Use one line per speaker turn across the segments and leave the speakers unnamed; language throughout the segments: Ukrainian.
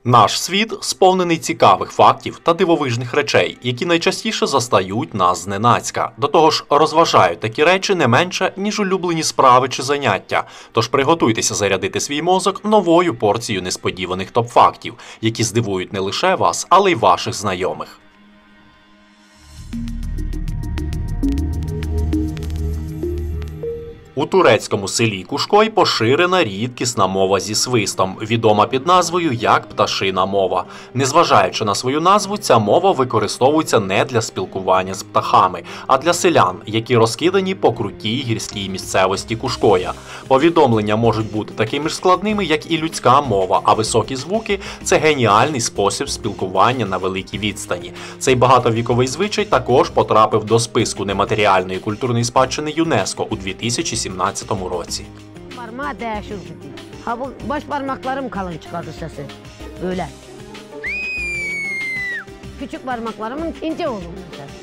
Наш світ сповнений цікавих фактів та дивовижних речей, які найчастіше застають нас зненацька. До того ж, розважають такі речі не менше, ніж улюблені справи чи заняття. Тож приготуйтеся зарядити свій мозок новою порцією несподіваних топ-фактів, які здивують не лише вас, але й ваших знайомих. У турецькому селі Кушкой поширена рідкісна мова зі свистом, відома під назвою як пташина мова. Незважаючи на свою назву, ця мова використовується не для спілкування з птахами, а для селян, які розкидані по крутій гірській місцевості Кушкоя. Повідомлення можуть бути такими ж складними, як і людська мова, а високі звуки – це геніальний спосіб спілкування на великій відстані. Цей багатовіковий звичай також потрапив до списку нематеріальної культурної спадщини ЮНЕСКО у 2017 році.
Parmağı değişir dedi. Ha bu baş parmaklarım kalın çıkardı sesi. Öyle. Küçük parmaklarımın ince olur sesi.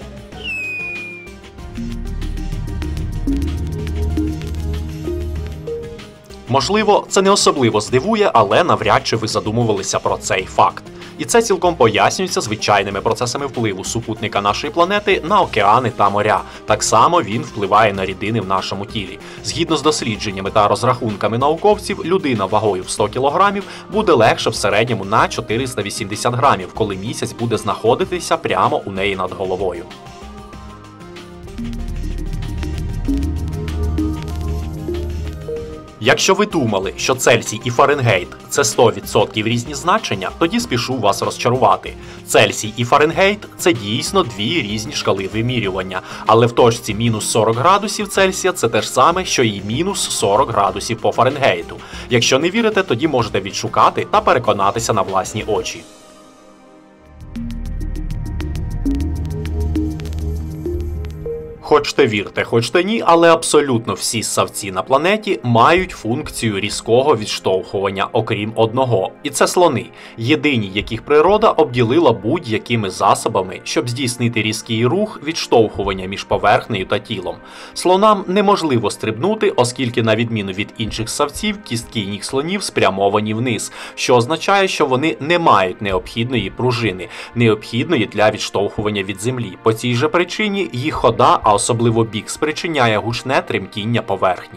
Можливо, це не особливо здивує, але навряд чи ви задумувалися про цей факт. І це цілком пояснюється звичайними процесами впливу супутника нашої планети на океани та моря. Так само він впливає на рідини в нашому тілі. Згідно з дослідженнями та розрахунками науковців, людина вагою в 100 кг буде легше в середньому на 480 грамів, коли місяць буде знаходитися прямо у неї над головою. Якщо ви думали, що Цельсій і Фаренгейт – це 100% різні значення, тоді спішу вас розчарувати. Цельсій і Фаренгейт – це дійсно дві різні шкали вимірювання, але в точці мінус 40 градусів Цельсія – це те ж саме, що і мінус 40 градусів по Фаренгейту. Якщо не вірите, тоді можете відшукати та переконатися на власні очі. Хочте вірте, хочте ні, але абсолютно всі ссавці на планеті мають функцію різкого відштовхування, окрім одного. І це слони, єдині, яких природа обділила будь-якими засобами, щоб здійснити різкий рух відштовхування між поверхнею та тілом. Слонам неможливо стрибнути, оскільки, на відміну від інших ссавців, кістки ніг слонів спрямовані вниз, що означає, що вони не мають необхідної пружини, необхідної для відштовхування від землі. По цій же причині їх хода, а особливо бік, спричиняє гучне тремтіння поверхні.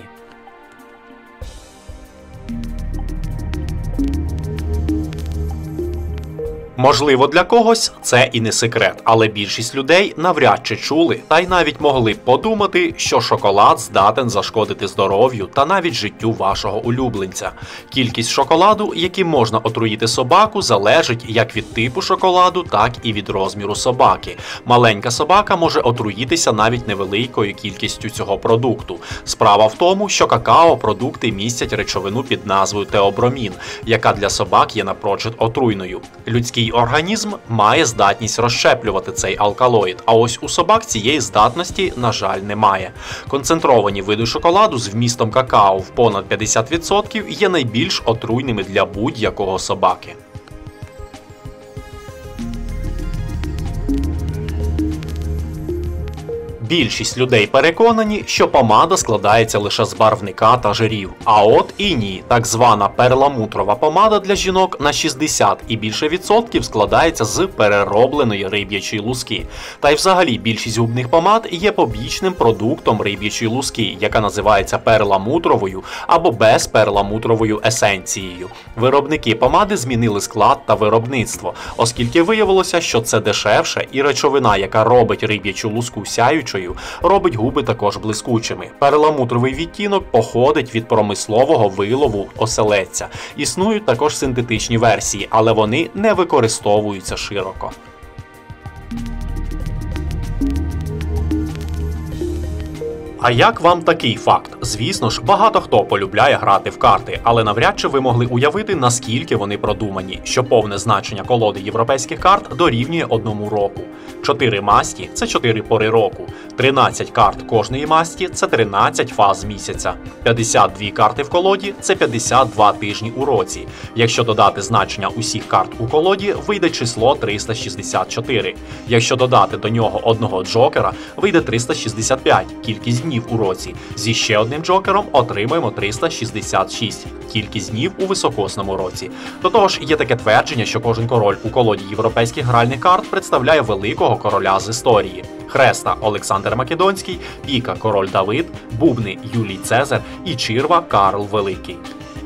Можливо, для когось це і не секрет, але більшість людей навряд чи чули, та й навіть могли б подумати, що шоколад здатен зашкодити здоров'ю та навіть життю вашого улюбленця. Кількість шоколаду, яким можна отруїти собаку, залежить як від типу шоколаду, так і від розміру собаки. Маленька собака може отруїтися навіть невеликою кількістю цього продукту. Справа в тому, що какао-продукти містять речовину під назвою теобромін, яка для собак є напрочуд отруйною. Людський організм має здатність розщеплювати цей алкалоїд, а ось у собак цієї здатності, на жаль, немає. Концентровані види шоколаду з вмістом какао в понад 50% є найбільш отруйними для будь-якого собаки. Більшість людей переконані, що помада складається лише з барвника та жирів. А от і ні. Так звана перламутрова помада для жінок на 60 і більше відсотків складається з переробленої риб'ячої луски. Та й взагалі більшість губних помад є побічним продуктом риб'ячої луски, яка називається перламутровою або безперламутровою есенцією. Виробники помади змінили склад та виробництво, оскільки виявилося, що це дешевше і речовина, яка робить риб'ячу луску сяючою, робить губи також блискучими. Перламутровий відтінок походить від промислового вилову оселедця. Існують також синтетичні версії, але вони не використовуються широко. А як вам такий факт? Звісно ж, багато хто полюбляє грати в карти, але навряд чи ви могли уявити, наскільки вони продумані, що повне значення колоди європейських карт дорівнює 1 року. 4 масті – це 4 пори року, 13 карт кожної масті – це 13 фаз місяця, 52 карти в колоді – це 52 тижні у році. Якщо додати значення усіх карт у колоді, вийде число 364. Якщо додати до нього одного джокера, вийде 365. Кількість днів у році. Зі ще одним джокером отримаємо 366. Кількість днів у високосному році. До того ж, є таке твердження, що кожен король у колоді європейських гральних карт представляє великого короля з історії. Хреста – Олександр Македонський, піка – король Давид, бубни – Юлій Цезар і черва – Карл Великий.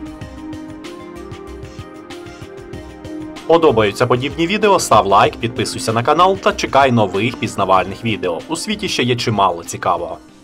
Подобаються подібні відео, став лайк, підписуйся на канал та чекай нових пізнавальних відео. У світі ще є чимало цікавого.